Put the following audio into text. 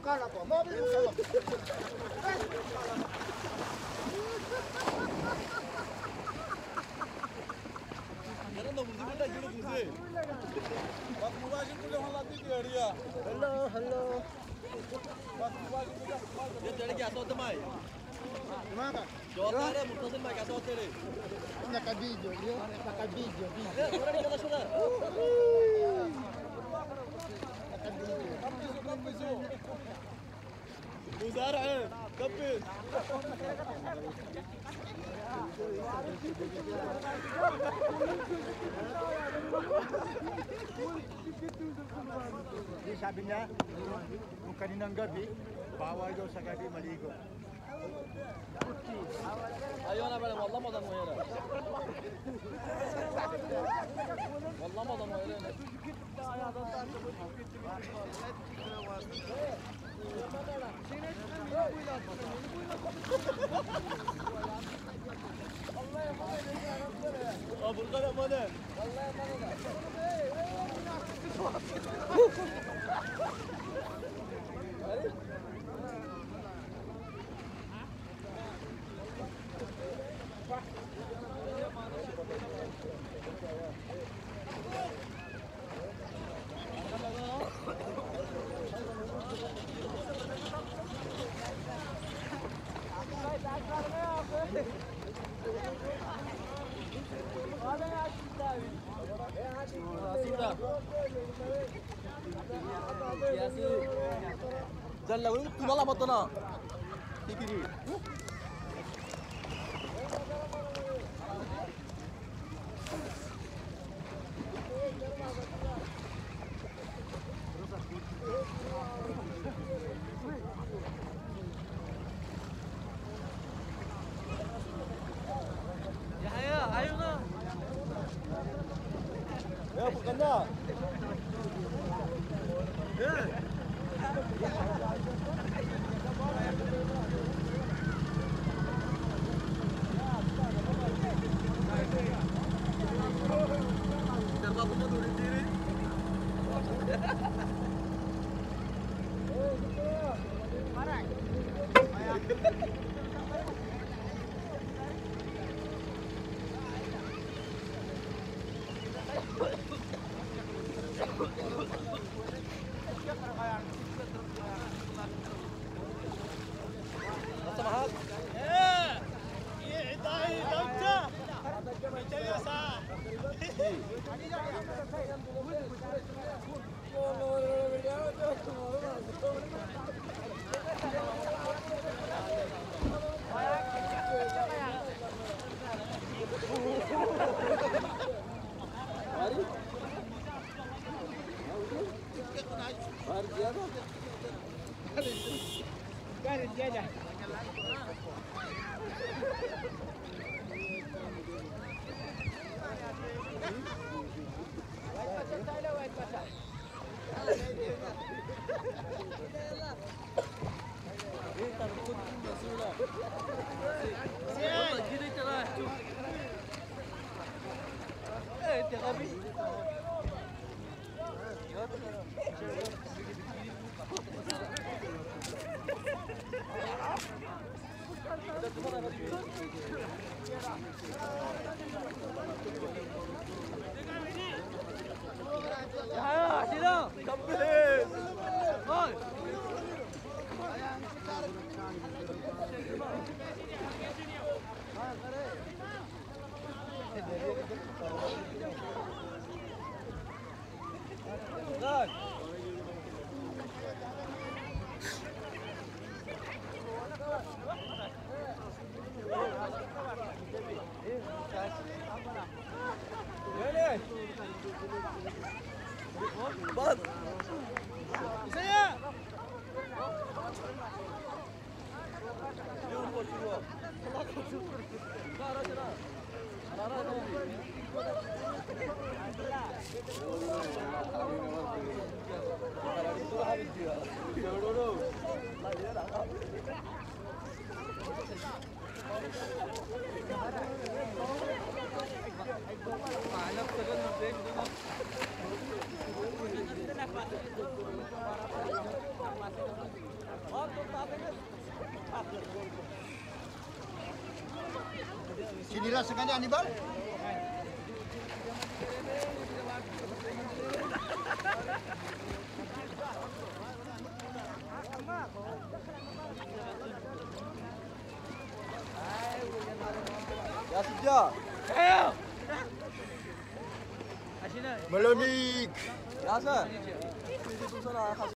kalah po. Mobil yung salo. Yaran da buzi bata jiro buzi. Bak mubashir kule halati ki area. Hello, hello. Bak mubashir kule. Dia jadi ke asal temai. Gimana? Jawab ada mutasim mai ke asal tere. Naka-video, yun. Naka-video. Eh, sudah di kata sudah. Kapisu. Buzara hai. Kapis. Jadi sabi niya, nung kaninang gabi, bawal daw sa gabi maligo. ايوه انا بلا والله ما ضن ويرا والله ما ضن ويرا ابو القلم انا والله ما Jangan lalu tu malah mata nak. Tikiri. Ya ayo, ayo nak. Ya bukan dah. Bas. Saya. Masuk Sinilah sengaja Anibal. Ya sejak. Melonik. Ya sah. Ini tu sana khas.